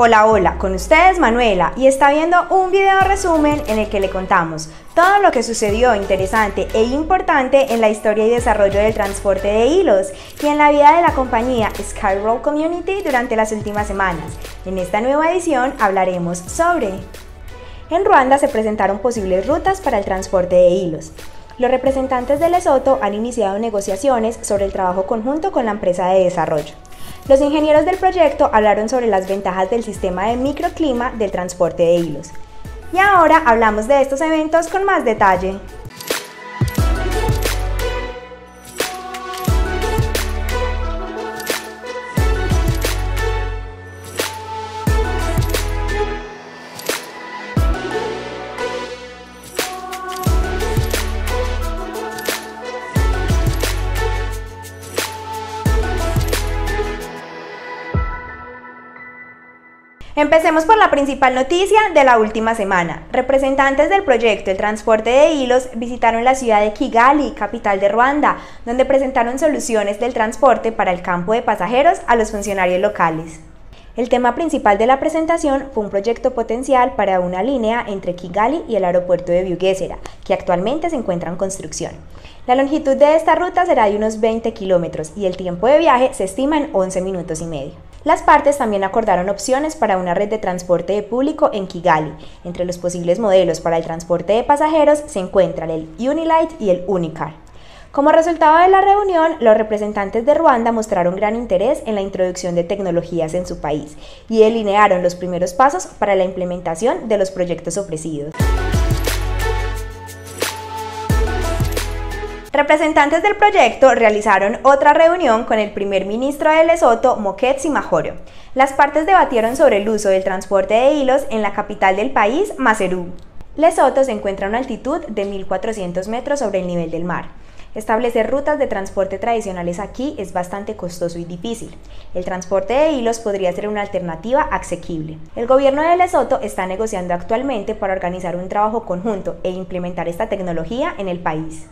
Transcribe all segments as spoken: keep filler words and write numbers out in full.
Hola, hola, con ustedes Manuela y está viendo un video resumen en el que le contamos todo lo que sucedió interesante e importante en la historia y desarrollo del transporte de hilos y en la vida de la compañía Sky Road Community durante las últimas semanas. En esta nueva edición hablaremos sobre... En Ruanda se presentaron posibles rutas para el transporte de hilos. Los representantes de Lesoto han iniciado negociaciones sobre el trabajo conjunto con la empresa de desarrollo. Los ingenieros del proyecto hablaron sobre las ventajas del sistema de microclima del transporte de hilos. Y ahora hablamos de estos eventos con más detalle. Empecemos por la principal noticia de la última semana. Representantes del proyecto El Transporte de Hilos visitaron la ciudad de Kigali, capital de Ruanda, donde presentaron soluciones del transporte para el campo de pasajeros a los funcionarios locales. El tema principal de la presentación fue un proyecto potencial para una línea entre Kigali y el aeropuerto de Bugesera, que actualmente se encuentra en construcción. La longitud de esta ruta será de unos veinte kilómetros y el tiempo de viaje se estima en once minutos y medio. Las partes también acordaron opciones para una red de transporte de público en Kigali. Entre los posibles modelos para el transporte de pasajeros se encuentran el Unilight y el Unicar. Como resultado de la reunión, los representantes de Ruanda mostraron gran interés en la introducción de tecnologías en su país y delinearon los primeros pasos para la implementación de los proyectos ofrecidos. Representantes del proyecto realizaron otra reunión con el primer ministro de Lesoto, Mokgweetsi Mahoro. Las partes debatieron sobre el uso del transporte de hilos en la capital del país, Maseru. Lesoto se encuentra a una altitud de mil cuatrocientos metros sobre el nivel del mar. Establecer rutas de transporte tradicionales aquí es bastante costoso y difícil. El transporte de hilos podría ser una alternativa asequible. El gobierno de Lesoto está negociando actualmente para organizar un trabajo conjunto e implementar esta tecnología en el país.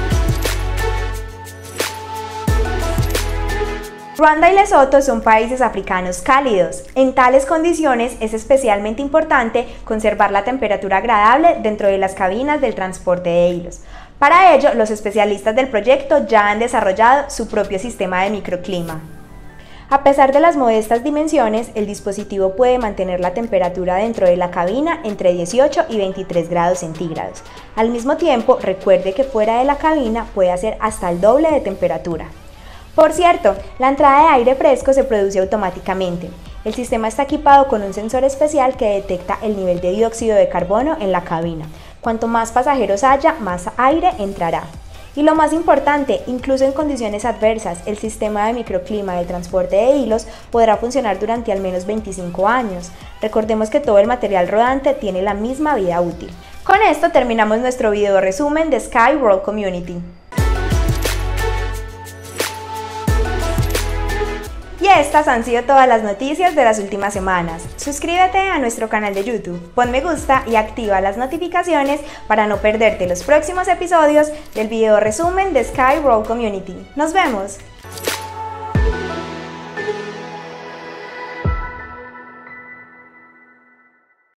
Ruanda y Lesoto son países africanos cálidos. En tales condiciones es especialmente importante conservar la temperatura agradable dentro de las cabinas del transporte de hilos. Para ello, los especialistas del proyecto ya han desarrollado su propio sistema de microclima. A pesar de las modestas dimensiones, el dispositivo puede mantener la temperatura dentro de la cabina entre dieciocho y veintitrés grados centígrados. Al mismo tiempo, recuerde que fuera de la cabina puede hacer hasta el doble de temperatura. Por cierto, la entrada de aire fresco se produce automáticamente. El sistema está equipado con un sensor especial que detecta el nivel de dióxido de carbono en la cabina. Cuanto más pasajeros haya, más aire entrará. Y lo más importante, incluso en condiciones adversas, el sistema de microclima del transporte de hilos podrá funcionar durante al menos veinticinco años. Recordemos que todo el material rodante tiene la misma vida útil. Con esto terminamos nuestro video resumen de Sky Road Community. Y estas han sido todas las noticias de las últimas semanas. Suscríbete a nuestro canal de YouTube, pon me gusta y activa las notificaciones para no perderte los próximos episodios del video resumen de Sky Road Community. ¡Nos vemos!